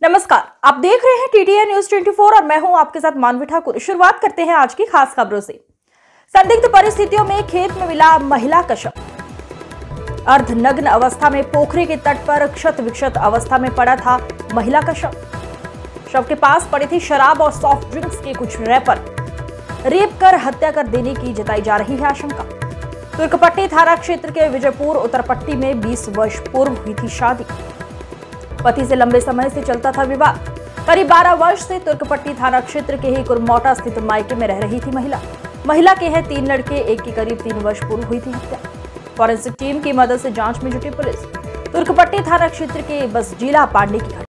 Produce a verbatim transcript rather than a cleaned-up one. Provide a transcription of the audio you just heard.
नमस्कार, आप देख रहे हैं टीटीएन न्यूज चौबीस और मैं हूं आपके साथ मानवी ठाकुर। शुरुआत करते हैं आज की खास खबरों से। संदिग्ध परिस्थितियों में खेत में मिला महिला का शव। अर्धनग्न अवस्था में पोखरे के तट पर क्षत विक्षत अवस्था में पड़ा था महिला का शव। शव के पास पड़ी थी शराब और सॉफ्ट ड्रिंक्स के कुछ रैपर। रेप कर हत्या कर देने की जताई जा रही है आशंका। तुर्कपट्टी थाना क्षेत्र के विजयपुर उत्तरपट्टी में बीस वर्ष पूर्व हुई थी शादी। पति से लंबे समय से चलता था विवाद। करीब बारह वर्ष से तुर्कपट्टी थाना क्षेत्र के ही कुरमोटा स्थित मायके में रह रही थी महिला। महिला के हैं तीन लड़के, एक की करीब तीन वर्ष पूर्व हुई थी हत्या। फॉरेंसिक टीम की मदद से जांच में जुटी पुलिस। तुर्कपट्टी थाना क्षेत्र के बसजीला पांडे की